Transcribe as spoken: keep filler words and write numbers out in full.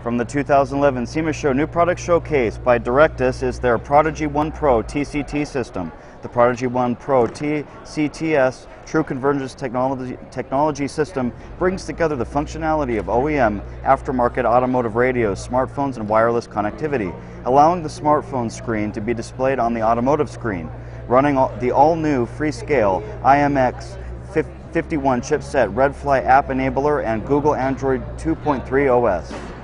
From the two thousand eleven SEMA Show New Product Showcase by DIRECTUS is their Prodigy One Pro T C T system. The Prodigy One Pro T C T S True Convergence Technology, technology System brings together the functionality of O E M, aftermarket automotive radios, smartphones, and wireless connectivity, allowing the smartphone screen to be displayed on the automotive screen. Running the all-new Freescale I M X fifty-one chipset, Redfly app enabler, and Google Android two point three O S.